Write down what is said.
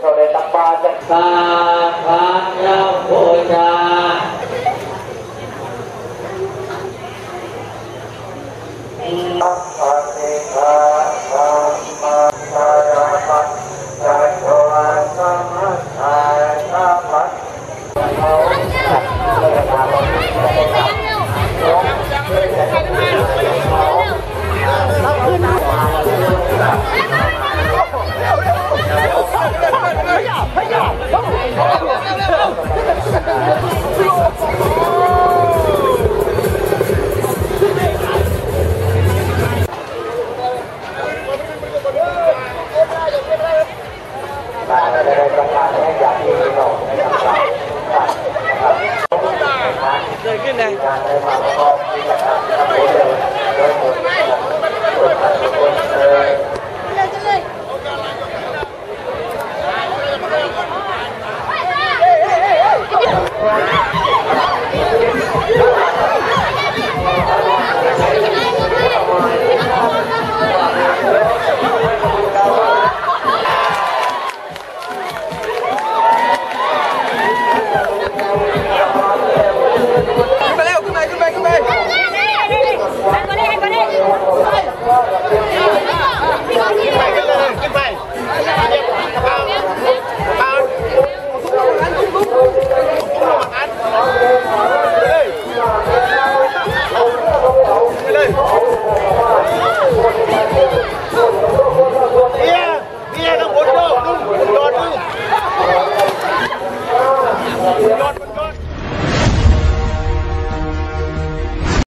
เราได้ตักบาตรจากสาขาญาบูชาปฏิฆาธรรมะสารพัดจักรวาลสมัสสานาปัตเราจัดเลยมาลงเลยครับได้ประกาศให้อย่างที่พี่น้องได้ทราบนะครับเกิดขึ้นเลยการได้มาประกอบกิจกรรมทั้งหมดเลยโดยหมดทุกคนเลย